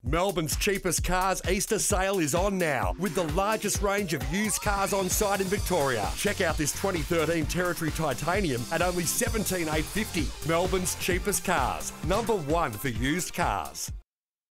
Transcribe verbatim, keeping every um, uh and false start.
Melbourne's cheapest cars Easter sale is on now, with the largest range of used cars on site in Victoria. Check out this twenty thirteen Territory Titanium at only seventeen thousand eight hundred fifty dollars. Melbourne's cheapest cars, number one for used cars.